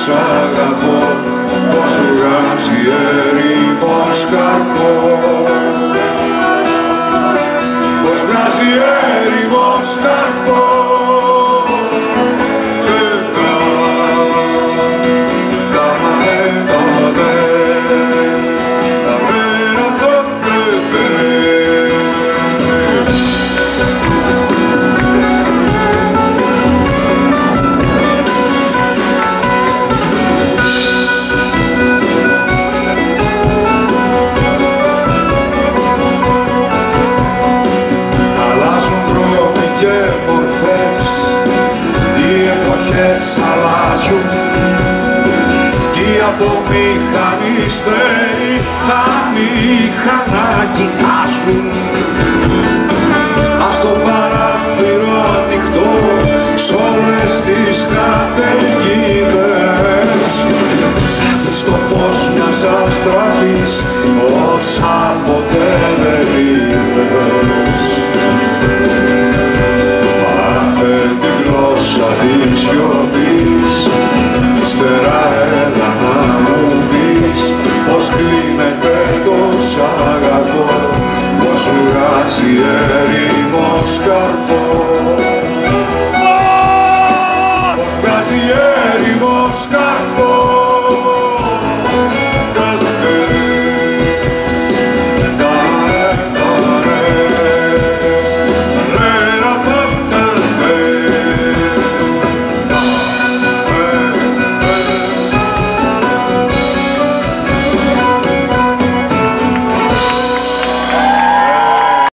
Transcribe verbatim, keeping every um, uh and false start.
σ' αγαπώ, πως βγάζει έρημος καρπό, πως βγάζει έρημος καρπό. Απομηχανιστέοι τα μηχανάκι άσουν, ας το παράθυρο ανοιχτό σ' όλες τις καταιγίδες, στο φως μιας αστραπής όσα ποτέ δεν είδες. Μάθε τη γλώσσα της σιωπής